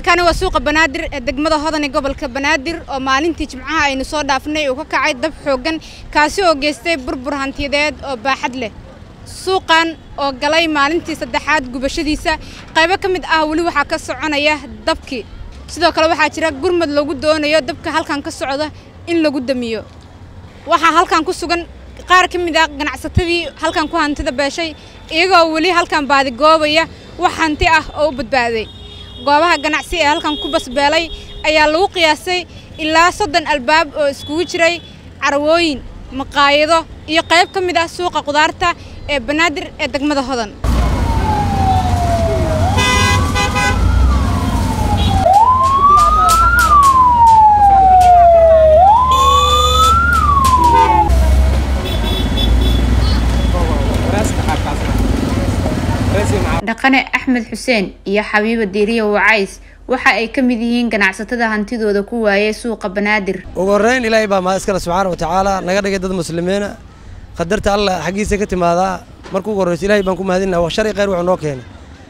halkaani waa suuqa Banaadir ee degmada Hodan ee gobolka Banaadir oo maalintii Jimcaha aynu soo dhaafnay uu ka kacay dab xoogan kaasi oo geystay burbur hantiyadeed oo baaxad leh suuqan oo galay maalintii saddexaad gubashadiisa qaybo ka mid ah wali waxa ka soconaya dabkii sidoo kale waxa jira gurmad lagu doonayo dabka halkan ka socda in lagu damiyo waxa halkan ku sugan qaar ka mid ah ganacsatadii halkan ku hantida beeshay iyagoo wali halkan baadi goobaya wax hanti ah oo badbaaday goobaha ganacsi ee halkan ku basbeelay ayaa lagu qiyaasay ilaa 30 albaab oo iskugu jiray carwooyin maqaayado iyo qayb ka mid ah suuqa qudaarta ee Banaadir ee degmada Hodan dhaqane Axmed Xuseen iyo Xabiiba Diiriye Wacays waxa ay ka mid yihiin ganacsatada hantidooda ku waayay suuqa Banaadir ugu horeyn Ilaahay baa ma iska subhanahu wa ta'ala naga dhigay dad muslimiina qadarta Allah xaqiisa ka timaada markuu ugu horeeyay Ilaahay baan ku mahadinaa wax shari qeyr wax noo keenay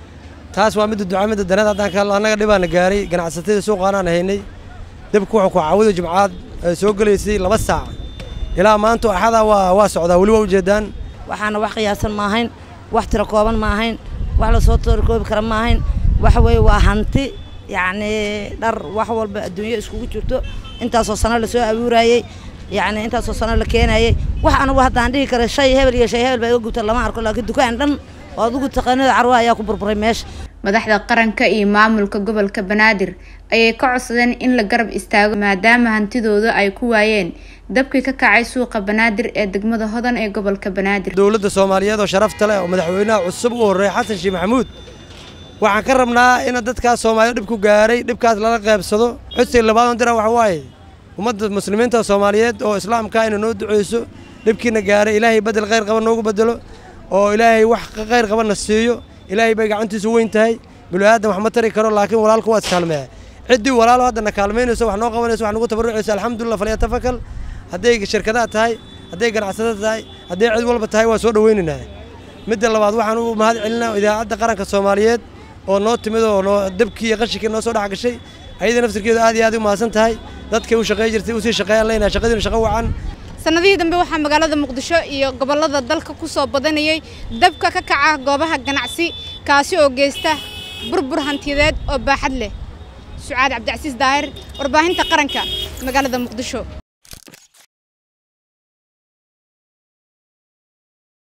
taas waa mid ducaamada danada hadaan ka anaga dhibaan gaaray ganacsatada suuqana haynay dabku wuxuu ku caawiyay Jimcaad soo galeysay 2 saac ilaa maanta axada waa socdaa wali waa u jeedaan waxaana wax qiyaasan ma ahayn wax tira kooban ma ahayn wax la soo toorkoobi kara ma ahayn waxa way waa hanti يعني در وحول بالدنيا إسكوك جرتو أنت أصلا لسوا أبوراي يعني أنت أصلا لكيناي وأنا واحد عندي كره شيء هبل يا شيء هبل بيقول تلا ما أعرف لكن دكان دم وأقول تقنية عروة ياكو بربريمش madaxda qaranka iyo maamulka gobolka Banaadir ayay ka codsadeen in la garab istaago maadaama hantidooda ay ku waayeen dabkii ka kacay suuqa Banaadir ee degmada Hodan ee gobolka Banaadir dawladda Soomaaliyeed oo sharafta leh oo madaxweynaha cusub u horeeyay Xasan Sheikh Maxamuud waxaan ka rabnaa in dadka Soomaaliyeed dib ku gaaray dibkaas la qaybsado xuseen labaad dira wax waay ummadda muslimiinta Soomaaliyeed oo islaamka inuu noo duceyso dibkiina gaaray Ilaahay badal khayr qaban noogu bedelo oo Ilaahay wax khayr qaban nasiiyo Ilaahay bay gacantiisa weyn tahay bilaadan wax ma tari karo laakiin walaalku waa iskaalmay cidii walaalo hadana kaalmeynayso wax noo qabanayso wax nagu tabarucayso alxamdulillah falyatafakal haday shirkadaha tahay haday ganacsatada tahay haday cid walba tahay waa soo dhaweynayna mid labaad waxaan u mahad celinaa idaacadda qaranka Soomaaliyeed oo noo timid oo dabkii qashikii noo soo dhaxgashay ayada naftirkeedu aad iyo aad u maasan tahay dadkii u shaqeey jirtay u sii shaqeeyaan leena shaqadii shaqo wacan sanadii dambe waxa magaalada Muqdisho iyo gobolada dalka ku soo badanayay dabka ka kaca goobaha ganacsi kaasi oo geysta burbur hantiyadeed oo baaxad leh Sucaad Cabdi Casiis Daahir warbaahinta qaranka magaalada Muqdisho